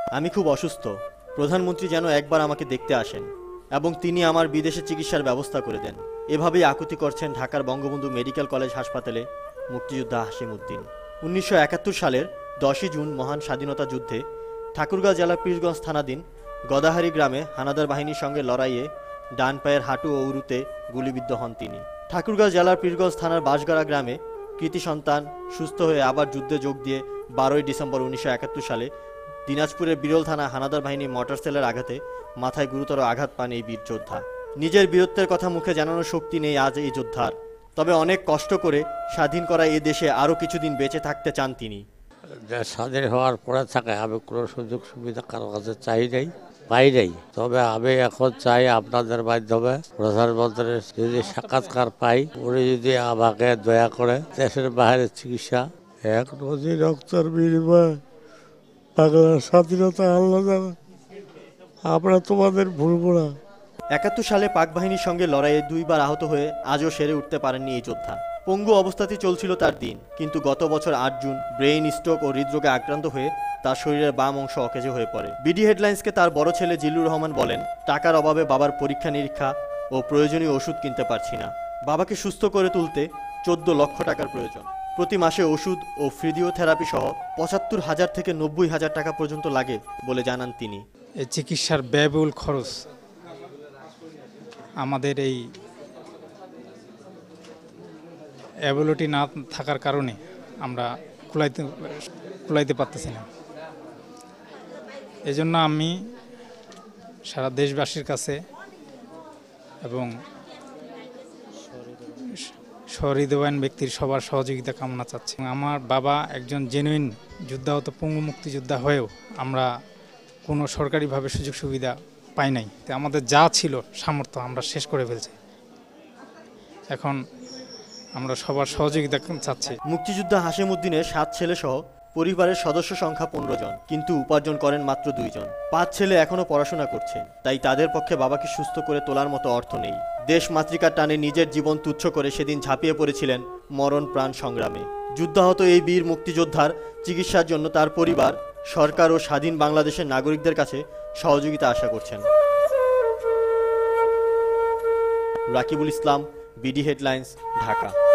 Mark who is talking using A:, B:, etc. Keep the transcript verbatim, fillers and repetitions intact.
A: আমি খুব অসুস্থ। প্রধানমন্ত্রী যেন একবার আমাকে দেখতে আসেন এবং তিনি আমার বিদেশে চিকিৎসার ব্যবস্থা করে দেন। এভাবেই আকুতি করছেন ঢাকার বঙ্গবন্ধু মেডিকেল কলেজ হাসপাতালে মুক্তিযোদ্ধা হাশেম উদ্দিন। উনিশশো একাত্তর সালের দশই জুন মহান স্বাধীনতা যুদ্ধে ঠাকুরগাঁও জেলার পীরগঞ্জ থানাধীন গদাহারি গ্রামে হানাদার বাহিনীর সঙ্গে লড়াইয়ে ডান পায়ের হাঁটু ও উরুতে গুলিবিদ্ধ হন তিনি। ঠাকুরগাঁও জেলার পীরগঞ্জ থানার বাঁশগাড়া গ্রামে কৃতি সন্তান সুস্থ হয়ে আবার যুদ্ধে যোগ দিয়ে বারোই ডিসেম্বর উনিশশো একাত্তর সালে দিনাজপুরের বিরল থানা হানাদার বাহিনী মোটর সেলের আঘাতে মাথায় গুরুতর আঘাত পান এই বীর যোদ্ধা। নিজের বীরত্বের কথা মুখে জানানোর শক্তি নেই আজ এই যোদ্ধার, তবে অনেক কষ্ট করে স্বাধীন করা এই দেশে আরও কিছুদিন বেঁচে থাকতে চান তিনি।
B: স্বাধীন হওয়ার পরে থাকে আমি কোনো সুযোগ সুবিধা কারো কাছে চাই নাই, পাই নাই। তবে আমি এখন চাই আপনাদের মাধ্যমে প্রধানমন্ত্রীর যদি সাক্ষাৎকার পাই, উনি যদি আমাকে দয়া করে দেশের বাইরে চিকিৎসা এক নদী রক্তের বিনিময়ে বাংলার স্বাধীনতা আল্লাহ আমরা তোমাদের ভুলবো না।
A: একাত্তর সালে পাক বাহিনীর সঙ্গে লড়াইয়ে দুইবার আহত হয়ে আজও সেরে উঠতে পারেননি এই যোদ্ধা। পঙ্গু অবস্থাতেই চলছিল তার দিন, কিন্তু গত বছর আট জুন ব্রেইন স্ট্রোক ও হৃদরোগে আক্রান্ত হয়ে তার শরীরের বাম অংশ অকেজো হয়ে পড়ে। বিডি হেডলাইন্সকে তার বড় ছেলে জিল্লুর রহমান বলেন, টাকার অভাবে বাবার পরীক্ষা নিরীক্ষা ও প্রয়োজনীয় ওষুধ কিনতে পারছি না। বাবাকে সুস্থ করে তুলতে চোদ্দ লক্ষ টাকার প্রয়োজন। প্রতি মাসে ওষুধ ও ফিজিওথেরাপি সহ পঁচাত্তর হাজার থেকে নব্বই হাজার টাকা পর্যন্ত লাগে বলে জানান তিনি।
C: এই চিকিৎসার ব্যয়বহুল খরচ আমাদের এই অ্যাবিলিটি না থাকার কারণে আমরা কুলাইতে কুলাইতে পারতেছি না। এজন্য আমি সারা দেশবাসীর কাছে এবং সহৃদয়বান ব্যক্তির সবার সহযোগিতা কামনা চাচ্ছি। আমার বাবা একজন জেনুইন যুদ্ধাহত পঙ্গু মুক্তিযোদ্ধা হয়েও আমরা কোনো সরকারিভাবে সুযোগ সুবিধা পাই নাই। আমাদের যা ছিল সামর্থ্য আমরা শেষ করে ফেলছি। এখন আমরা সবার সহযোগিতা চাচ্ছি।
A: মুক্তিযোদ্ধা হাশেম উদ্দিনের সাত ছেলে সহ পরিবারের সদস্য সংখ্যা পনেরো জন, কিন্তু উপার্জন করেন মাত্র দুইজন। পাঁচ ছেলে এখনো পড়াশোনা করছে, তাই তাদের পক্ষে বাবাকে সুস্থ করে তোলার মতো অর্থ নেই। দেশ মাতৃকার টানে নিজের জীবন তুচ্ছ করে সেদিন ঝাঁপিয়ে পড়েছিলেন মরণ প্রাণ সংগ্রামে। যুদ্ধাহত এই বীর মুক্তিযোদ্ধার চিকিৎসার জন্য তার পরিবার, সরকার ও স্বাধীন বাংলাদেশের নাগরিকদের কাছে সহযোগিতা আশা করছেন। Rakibul Islam, BD Headlines, Dhaka.